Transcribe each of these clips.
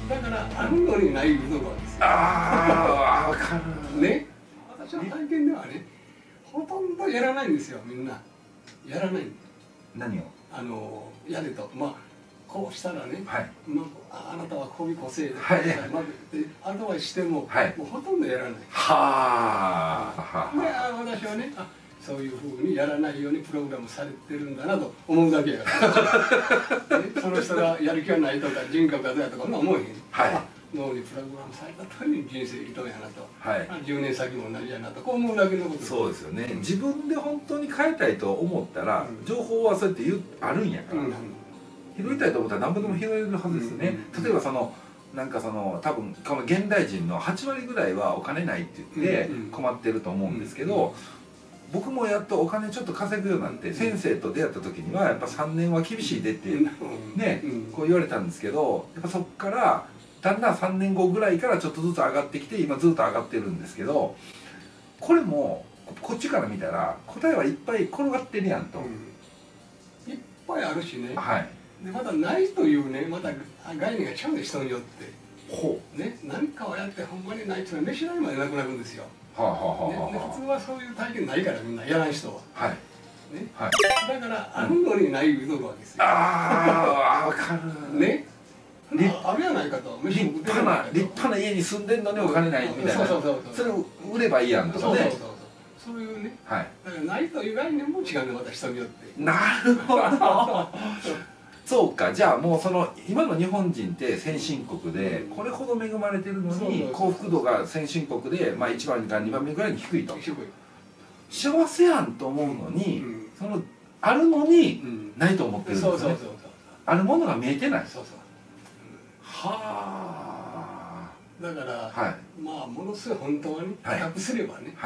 だからあるのにないところですよ。 ああ、わかるね。私の体験ではね、ほとんどやらないんですよ、みんな。やらない。 何をやれと、まあこうしたらね、 はい、 まあ、あなたはこういう個性で、 はい、 まあ、アドバイスしても、 はい、 もうほとんどやらない。 はあ。 で、私はね、そういうふうにやらないようにプログラムされてるんだなと思うだけやからね、その人がやる気はないとか人格がどうやとか思えへん、 はい、 脳にプログラムされた通りに人生営やなと、 はい、 10年先も同じやなとこう思うだけのことです。 そうですよね。自分で本当に変えたいと思ったら、情報はそうやってあるんやから、拾いたいと思ったら何ぼでも拾えるはずですよね。例えばなんか多分この現代人の8割ぐらいはお金ないって言って困ってると思うんですけど、僕もやっとお金ちょっと稼ぐようになって先生と出会った時にはやっぱ3年は厳しいでってねこう言われたんですけど、やっぱそっからだんだん3年後ぐらいからちょっとずつ上がってきて今ずっと上がってるんですけど、これもこっちから見たら答えはいっぱい転がってるやんと、 いっぱいあるしね、 はい、 でまたないというね、また概念がちゃうんで人によって、 ほうね、何かをやってほんまにないっていうのは飯代までなくなるんですよ。 はあはあはあ、 で普通はそういう体験ないからみんなやらん人は。 はい、 ね、 はい、 だからあるのにないいうところですよ。 ああ、わかるね。 あるやないかと。 立派な家に住んでんのにお金ないみたいな、それを売ればいいやんとかね。 そういうね、 はい、 だからないという概念も違うね、また人によって。 なるほどそうか。じゃあもう今の日本人って先進国でこれほど恵まれてるのに幸福度が先進国で1番か2番目ぐらいに低いと。幸せやんと思うのに、あるのにないと思ってるんですね。あるものが見えてない。はあ。 だから、まあものすごい本当はね、比較すればね、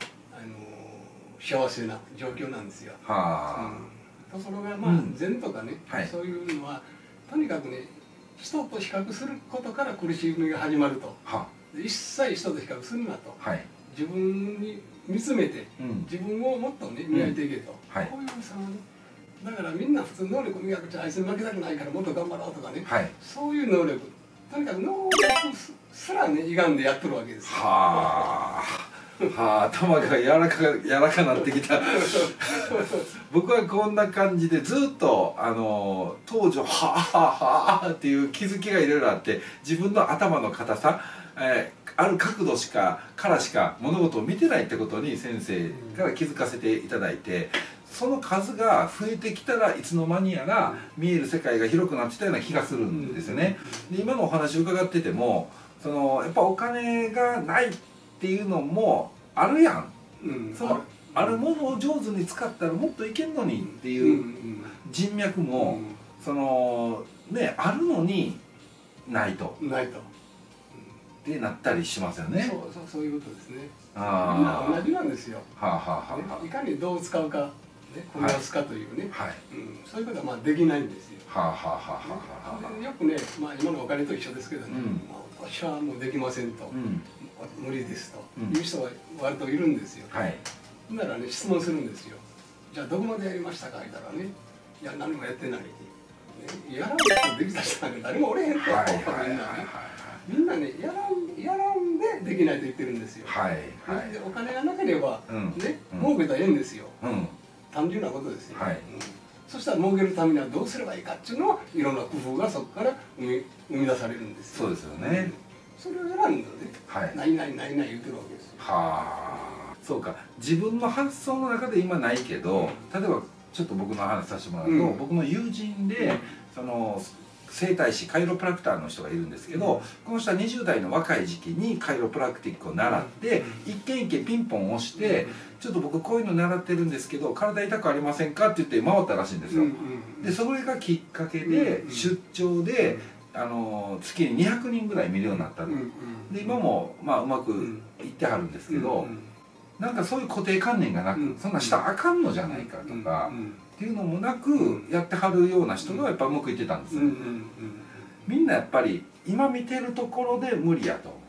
幸せな状況なんですよ。ところがまあ禅とかね、そういうのはとにかくね、人と比較することから苦しみが始まると。一切人と比較するなと。自分に見つめて自分をもっとね磨いていけと。こういうだからみんな普通能力磨くってあいつに負けたくないからもっと頑張ろうとかね、そういう能力、とにかく能力すらね歪んでやってるわけですよ。 はあ、頭が柔らかなってきた僕はこんな感じでずっと当時はあっていう気づきがいろいろあって、自分の頭の硬さ、ある角度からしか物事を見てないってことに先生から気づかせていただいて、その数が増えてきたらいつの間にやら見える世界が広くなってたような気がするんですよね。で今のお話を伺っててもやっぱお金がないっていうのもあるやん、あるものを上手に使ったらもっといけんのにっていう人脈もねあるのにないと。ってなったりしますよね。 そういうことですね。みんな同じなんですよ。いかにどう使うか、組み合わすかというね、そういうことはできないんですよ。よくね、今のお金と一緒ですけどね、私はもうできませんと、無理ですという人が割といるんですよ。ならね、質問するんですよ。じゃあどこまでやりましたか言ったらね、いや何もやってない。やらんとできた人なんか誰もおれへんと、みんなね、やらんでできないと言ってるんですよ。お金がなければね、儲けたらええんですよ。単純なことですよ。そしたら儲けるためにはどうすればいいかっていうのはいろんな工夫がそこから生み出されるんですよ。 そうですよね。 それを選んだね、ないないないない言うてるわけですよ。 そうか。自分の発想の中で今ないけど、例えばちょっと僕の話させてもらうと、僕の友人で整体師カイロプラクターの人がいるんですけど、この人は20代の若い時期にカイロプラクティックを習って一軒一軒ピンポン押して「ちょっと僕こういうの習ってるんですけど体痛くありませんか?」って言って回ったらしいんですよ。でそれがきっかけで出張で月に200人ぐらい見るようになったと。で今もうまくいってはるんですけど、なんかそういう固定観念がなく、そんなしたらあかんのじゃないかとかっていうのもなくやってはるような人がやっぱうまくいってたんですよ。みんなやっぱり今見てるところで無理やと。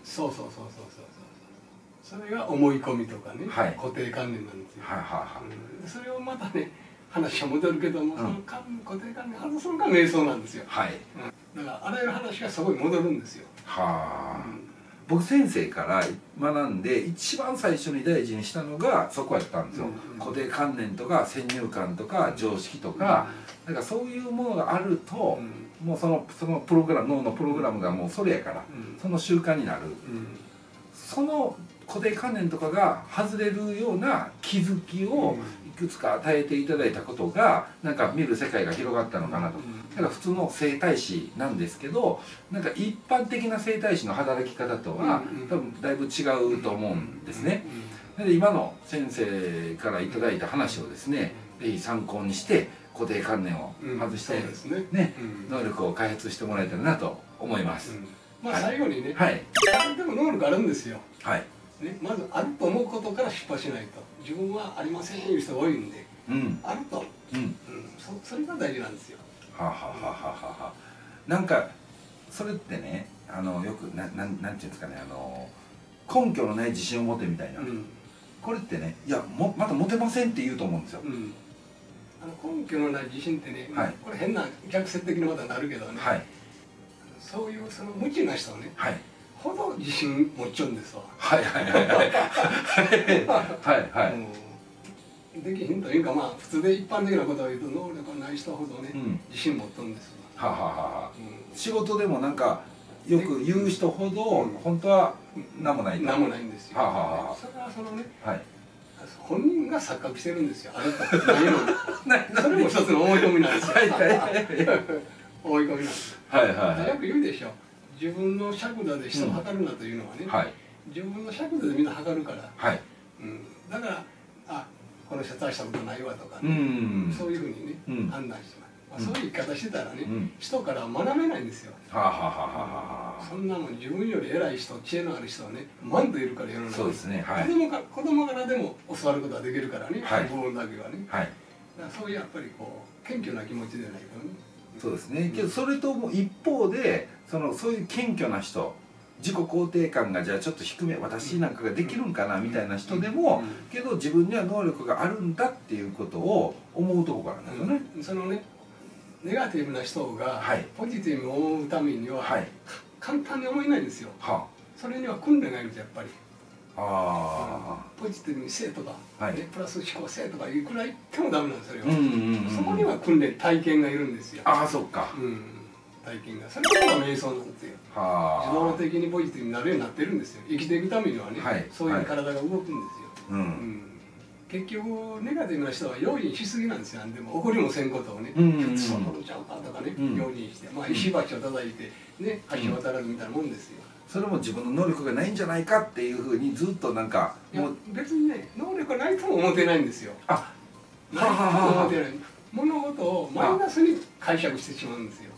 それが思い込みとかね、固定観念なんですよ。それをまたね、話は戻るけども、その固定観念外すのが瞑想なんですよ。 だからあらゆる話がそこに戻るんですよ。 はあ、僕先生から学んで一番最初に大事にしたのがそこやったんですよ。固定観念とか先入観とか常識とか、なんかそういうものがあると、もうそのプログラム、脳のプログラムがもうそれやから、その習慣になる。その固定観念とかが外れるような気づきをいくつか与えていただいたことが、なんか見る世界が広がったのかなと。だから普通の整体師なんですけど、なんか一般的な整体師の働き方とは多分だいぶ違うと思うんですね。で今の先生からいただいた話をですね、ぜひ参考にして固定観念を外してね、能力を開発してもらえたらなと思います。 まあ最後にね、でも能力あるんですよ。ね、まずあると思うことから出発しないと、自分はありませんという人が多いんで、あると、それが大事なんですよ。 ははははは。なんかそれってね、よくなんていうんですかね、根拠のない自信を持てみたいな、これってね、いやまた持てませんって言うと思うんですよ。 根拠のない自信ってね、これ変な逆説的にまたなるけどね、そういうその無知な人はね、ほど自信持っちゃうんですわ。できひんというか、まあ普通で一般的なことを言うと、能力がない人ほどね、自信持っとるんですわ。 仕事でもなんかよく言う人ほど本当は何もない。 何もないんですよ。それはそのね、本人が錯覚してるんですよ。あなたないの。それも一つの思い込みなんですよ。思い込みなんです。よく言うでしょ。自分の尺度で人を測るなというのはね、自分の尺度でみんな測るから。だからこの人大したことないわとかね、そういうふうにね判断してます。そういう生き方してたらね、人から学べないんですよ。そんなもん自分より偉い人、知恵のある人はね、万といるから世の中に。子供からでも教わることができるからね、部分だけはね。そういうやっぱりこう謙虚な気持ちでないとね。 そうですね。けどそれとも一方で、そういう謙虚な人、自己肯定感がじゃあちょっと低め、私なんかができるんかなみたいな人でも、けど自分には能力があるんだっていうことを思うとこからなんですよね。 そのね、ネガティブな人がポジティブに思うためには簡単に思えないんですよ。それには訓練がいるんですよ、やっぱり。ポジティブにせえとか、プラス思考せえとかいうくらい言ってもダメなんですよ。そこには訓練、体験がいるんですよ。 そっか。 体験が、それが瞑想なんですよ。自動的にポジティブになるようになってるんですよ。生きていくためにはね、そういう体が動くんですよ。結局ネガティブな人は用心しすぎなんですよ。でも怒りもせんことをね、そうなのちゃうかとかね、用心して、まあ石鉢を叩いてね、橋渡らずみたいなもんですよ。 それも自分の能力がないんじゃないかっていうふうにずっとなんか、 もう別にね、能力がないとも思ってないんですよ。ないとも思ってない。物事をマイナスに解釈してしまうんですよ。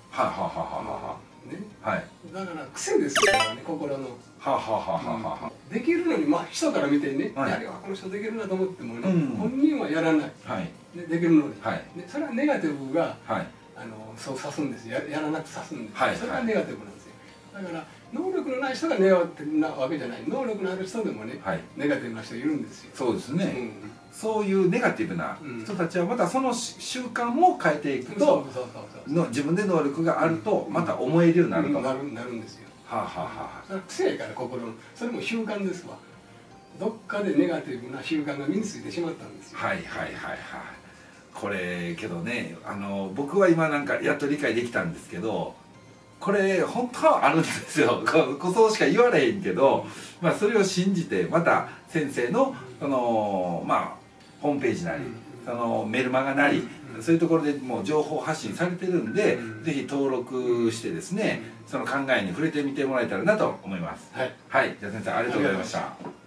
だから癖ですよね、心の。できるのに、まあ人から見てね、やればこの人できるなと思ってもね、本人はやらない、できるのに、それはネガティブがそう指すんですよ。やらなく指すんです。それがネガティブなんですよ。だから能力のない人がネガティブなわけじゃない。能力のある人でもね、ネガティブな人いるんですよ。 そうですね。そういうネガティブな人たちはまたその習慣も変えていくと、自分で能力があるとまた思えるようになると。 なるんですよ。それは癖やから、心の。それも習慣ですわ。どっかでネガティブな習慣が身についてしまったんですよ。 これけどね、僕は今なんかやっと理解できたんですけど、これ本当はあるんですよ。そうしか言われへんけど、まあそれを信じて、また先生のまあホームページなり、メルマガなり、そういうところでもう情報発信されてるんで、ぜひ登録してですね、その考えに触れてみてもらえたらなと思います。じゃあ先生ありがとうございました。